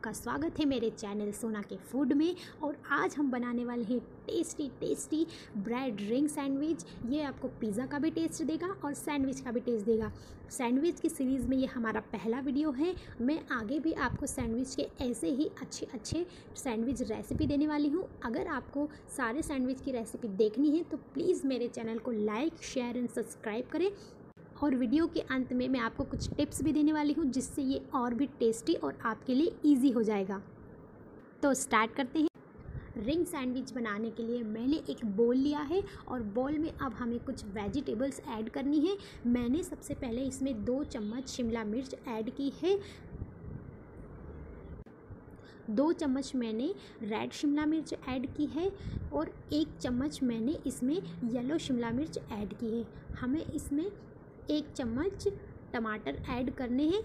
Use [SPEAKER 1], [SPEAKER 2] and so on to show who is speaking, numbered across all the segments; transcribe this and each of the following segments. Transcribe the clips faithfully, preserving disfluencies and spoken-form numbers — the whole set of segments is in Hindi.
[SPEAKER 1] आपका स्वागत है मेरे चैनल सोना के फूड में। और आज हम बनाने वाले हैं tasty tasty bread ring sandwich. ये आपको पिज़्ज़ा का भी टेस्ट देगा और सैंडविच का भी टेस्ट देगा। सैंडविच की सीरीज़ में ये हमारा पहला वीडियो है। मैं आगे भी आपको सैंडविच के ऐसे ही अच्छे अच्छे सैंडविच रेसिपी देने वाली हूँ। अगर आपको सारे सैंडविच की रेसिपी देखनी है तो प्लीज़ मेरे चैनल को लाइक शेयर एंड सब्सक्राइब करें। और वीडियो के अंत में मैं आपको कुछ टिप्स भी देने वाली हूँ जिससे ये और भी टेस्टी और आपके लिए इजी हो जाएगा। तो स्टार्ट करते हैं। रिंग सैंडविच बनाने के लिए मैंने एक बोल लिया है और बोल में अब हमें कुछ वेजिटेबल्स ऐड करनी है। मैंने सबसे पहले इसमें दो चम्मच शिमला मिर्च ऐड की है। दो चम्मच मैंने रेड शिमला मिर्च ऐड की है और एक चम्मच मैंने इसमें येलो शिमला मिर्च ऐड की है। हमें इसमें एक चम्मच टमाटर ऐड करने हैं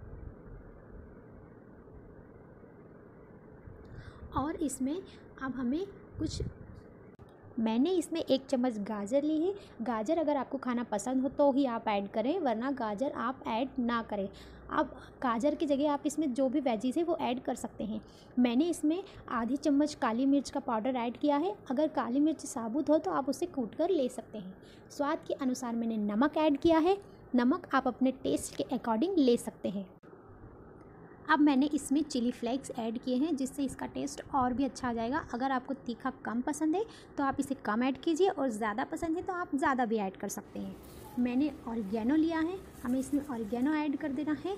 [SPEAKER 1] और इसमें अब हमें कुछ मैंने इसमें एक चम्मच गाजर ली है। गाजर अगर आपको खाना पसंद हो तो ही आप ऐड करें, वरना गाजर आप ऐड ना करें। अब गाजर की जगह आप इसमें जो भी वेजीज है वो ऐड कर सकते हैं। मैंने इसमें आधी चम्मच काली मिर्च का पाउडर ऐड किया है। अगर काली मिर्च साबुत हो तो आप उसे कूट कर ले सकते हैं। स्वाद के अनुसार मैंने नमक ऐड किया है। नमक आप अपने टेस्ट के अकॉर्डिंग ले सकते हैं। अब मैंने इसमें चिली फ्लेक्स ऐड किए हैं जिससे इसका टेस्ट और भी अच्छा आ जाएगा। अगर आपको तीखा कम पसंद है तो आप इसे कम ऐड कीजिए और ज़्यादा पसंद है तो आप ज़्यादा भी ऐड कर सकते हैं। मैंने ऑरिगेनो लिया है, हमें इसमें ऑरिगेनो ऐड कर देना है।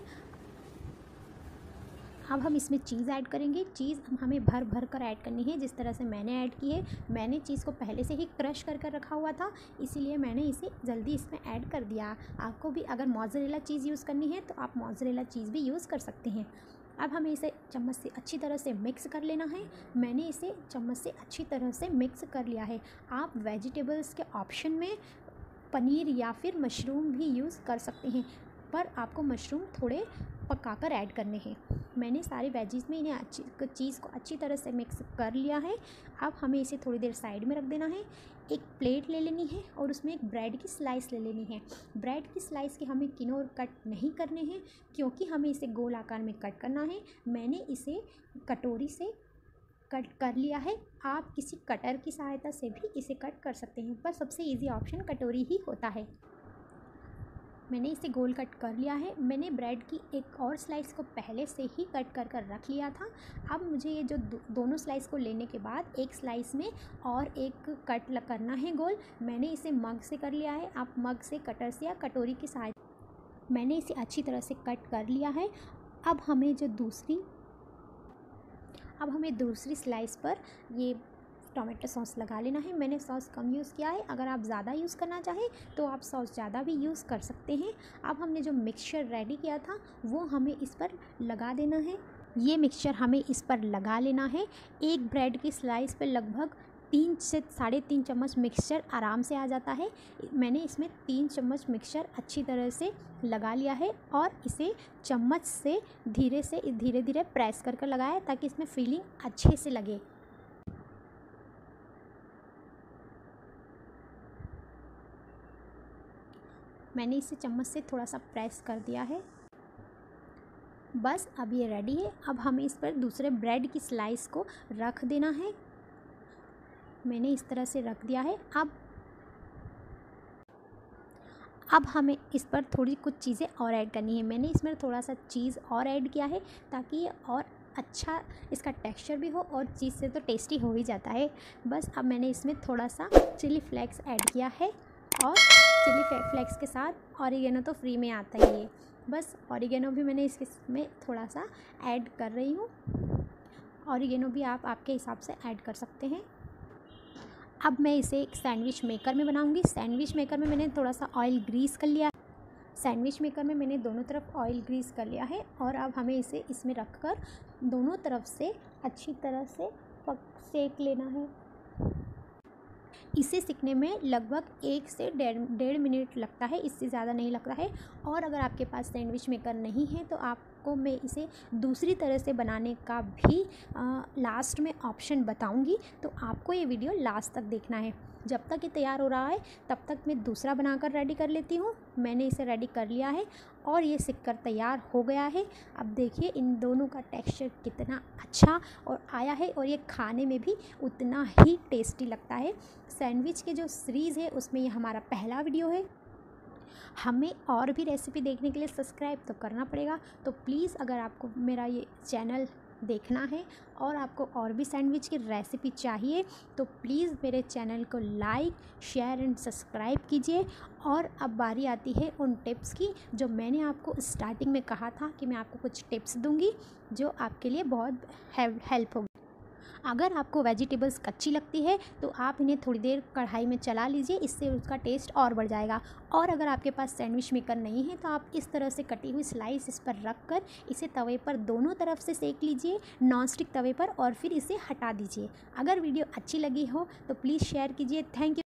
[SPEAKER 1] अब हम इसमें चीज़ ऐड करेंगे। चीज़ हमें भर भर कर ऐड करनी है जिस तरह से मैंने ऐड की है। मैंने चीज़ को पहले से ही क्रश कर कर रखा हुआ था, इसीलिए मैंने इसे जल्दी इसमें ऐड कर दिया। आपको भी अगर मोज़रेला चीज़ यूज़ करनी है तो आप मोज़रेला चीज़ भी यूज़ कर सकते हैं। अब हमें इसे चम्मच से अच्छी तरह से मिक्स कर लेना है। मैंने इसे चम्मच से अच्छी तरह से मिक्स कर लिया है। आप वेजिटेबल्स के ऑप्शन में पनीर या फिर मशरूम भी यूज़ कर सकते हैं, पर आपको मशरूम थोड़े पकाकर ऐड करने हैं। मैंने सारे वेजीज में इन्हें अच्छी चीज़ को अच्छी तरह से मिक्स कर लिया है। अब हमें इसे थोड़ी देर साइड में रख देना है। एक प्लेट ले लेनी है और उसमें एक ब्रेड की स्लाइस ले लेनी है। ब्रेड की स्लाइस के हमें किनारे कट नहीं करने हैं क्योंकि हमें इसे गोल आकार में कट करना है। मैंने इसे कटोरी से कट कर लिया है। आप किसी कटर की सहायता से भी इसे कट कर सकते हैं, पर सबसे ईजी ऑप्शन कटोरी ही होता है। मैंने इसे गोल कट कर लिया है। मैंने ब्रेड की एक और स्लाइस को पहले से ही कट कर कर रख लिया था। अब मुझे ये जो दो, दोनों स्लाइस को लेने के बाद एक स्लाइस में और एक कट करना है गोल। मैंने इसे मग से कर लिया है। आप मग से, कटर से या कटोरी की सहायता मैंने इसे अच्छी तरह से कट कर लिया है। अब हमें जो दूसरी अब हमें दूसरी स्लाइस पर ये टोमेटो सॉस लगा लेना है। मैंने सॉस कम यूज़ किया है। अगर आप ज़्यादा यूज़ करना चाहें तो आप सॉस ज़्यादा भी यूज़ कर सकते हैं। अब हमने जो मिक्सचर रेडी किया था वो हमें इस पर लगा देना है। ये मिक्सचर हमें इस पर लगा लेना है। एक ब्रेड की स्लाइस पर लगभग तीन से साढ़े तीन चम्मच मिक्सचर आराम से आ जाता है। मैंने इसमें तीन चम्मच मिक्सचर अच्छी तरह से लगा लिया है और इसे चम्मच से धीरे से धीरे धीरे प्रेस कर कर लगाया ताकि इसमें फीलिंग अच्छे से लगे। मैंने इसे चम्मच से थोड़ा सा प्रेस कर दिया है। बस अब ये रेडी है। अब हमें इस पर दूसरे ब्रेड की स्लाइस को रख देना है। मैंने इस तरह से रख दिया है। अब अब हमें इस पर थोड़ी कुछ चीज़ें और ऐड करनी है। मैंने इसमें थोड़ा सा चीज़ और ऐड किया है ताकि ये और अच्छा इसका टेक्सचर भी हो और चीज़ से तो टेस्टी हो ही जाता है। बस अब मैंने इसमें थोड़ा सा चिली फ्लेक्स ऐड किया है और चिली फ्लेक्स के साथ ऑरिगेनो तो फ्री में आता ही है। बस ऑरिगेनो भी मैंने इसमें थोड़ा सा ऐड कर रही हूँ। ऑरिगेनो भी आप आपके हिसाब से ऐड कर सकते हैं। अब मैं इसे एक सैंडविच मेकर में बनाऊंगी। सैंडविच मेकर में मैंने थोड़ा सा ऑयल ग्रीस कर लिया। सैंडविच मेकर में मैंने दोनों तरफ ऑयल ग्रीस कर लिया है और अब हमें इसे इसमें रखकर दोनों तरफ से अच्छी तरह से पक सेक लेना है। इसे सीखने में लगभग एक से डेढ़ डेढ़ मिनट लगता है, इससे ज़्यादा नहीं लगता है। और अगर आपके पास सैंडविच मेकर नहीं है तो आप आपको मैं इसे दूसरी तरह से बनाने का भी आ, लास्ट में ऑप्शन बताऊंगी, तो आपको ये वीडियो लास्ट तक देखना है। जब तक ये तैयार हो रहा है तब तक मैं दूसरा बनाकर रेडी कर लेती हूँ। मैंने इसे रेडी कर लिया है और ये सिककर तैयार हो गया है। अब देखिए इन दोनों का टेक्सचर कितना अच्छा और आया है और ये खाने में भी उतना ही टेस्टी लगता है। सैंडविच के जो सीरीज़ है उसमें ये हमारा पहला वीडियो है। हमें और भी रेसिपी देखने के लिए सब्सक्राइब तो करना पड़ेगा, तो प्लीज़ अगर आपको मेरा ये चैनल देखना है और आपको और भी सैंडविच की रेसिपी चाहिए तो प्लीज़ मेरे चैनल को लाइक शेयर एंड सब्सक्राइब कीजिए। और अब बारी आती है उन टिप्स की जो मैंने आपको स्टार्टिंग में कहा था कि मैं आपको कुछ टिप्स दूंगी जो आपके लिए बहुत हेल्प होगी। अगर आपको वेजिटेबल्स कच्ची लगती है तो आप इन्हें थोड़ी देर कढ़ाई में चला लीजिए, इससे उसका टेस्ट और बढ़ जाएगा। और अगर आपके पास सैंडविच मेकर नहीं है तो आप इस तरह से कटी हुई स्लाइस इस पर रख कर इसे तवे पर दोनों तरफ से सेक लीजिए, नॉन स्टिक तवे पर, और फिर इसे हटा दीजिए। अगर वीडियो अच्छी लगी हो तो प्लीज़ शेयर कीजिए। Thank you.